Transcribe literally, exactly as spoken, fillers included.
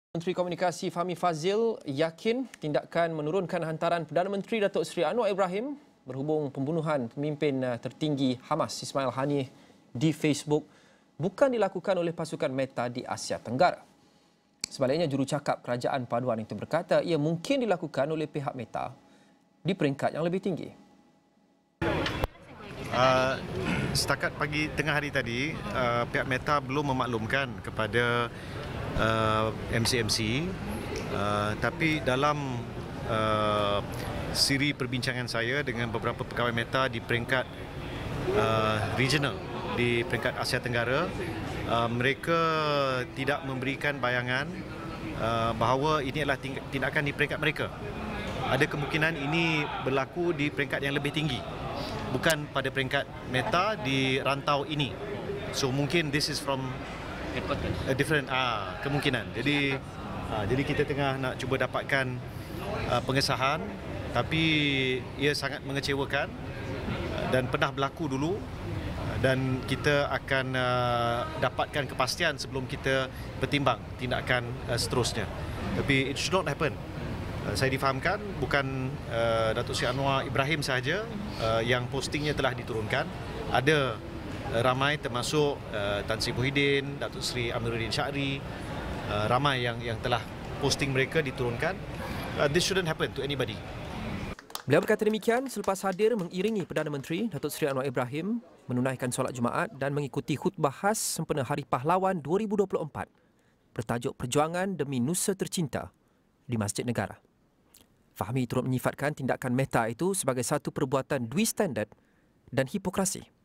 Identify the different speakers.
Speaker 1: Menteri Komunikasi Fahmi Fadzil yakin tindakan menurunkan hantaran Perdana Menteri Datuk Seri Anwar Ibrahim berhubung pembunuhan pemimpin tertinggi Hamas Ismail Haniyeh di Facebook bukan dilakukan oleh pasukan Meta di Asia Tenggara. Sebaliknya, jurucakap Kerajaan Paduan itu berkata ia mungkin dilakukan oleh pihak Meta di peringkat yang lebih tinggi.
Speaker 2: Uh, setakat pagi tengah hari tadi, uh, pihak Meta belum memaklumkan kepada uh, M C M C, uh, tapi dalam uh, siri perbincangan saya dengan beberapa pegawai Meta di peringkat uh, regional di peringkat Asia Tenggara, uh, mereka tidak memberikan bayangan uh, bahawa ini adalah tindakan di peringkat mereka. Ada kemungkinan ini berlaku di peringkat yang lebih tinggi, bukan pada peringkat Meta di rantau ini. So mungkin this is from a different ah kemungkinan. Jadi ah, jadi kita tengah nak cuba dapatkan ah, pengesahan, tapi ia sangat mengecewakan dan pernah berlaku dulu, dan kita akan uh, dapatkan kepastian sebelum kita bertimbang tindakan uh, seterusnya. Tapi it should not happen. Uh, saya difahamkan bukan uh, Datuk Seri Anwar Ibrahim sahaja uh, yang postingnya telah diturunkan. Ada uh, ramai termasuk uh, Tan Sri Muhyiddin, Datuk Seri Amiruddin Syari, uh, ramai yang yang telah posting mereka diturunkan. Uh, this shouldn't happen to anybody.
Speaker 1: Beliau berkata demikian selepas hadir mengiringi Perdana Menteri Datuk Seri Anwar Ibrahim menunaikan solat Jumaat dan mengikuti khutbah khas sempena Hari Pahlawan dua ribu dua puluh empat bertajuk Perjuangan Demi Nusa Tercinta di Masjid Negara. Fahmi turut menyifatkan tindakan Meta itu sebagai satu perbuatan dui standard dan hipokrasi.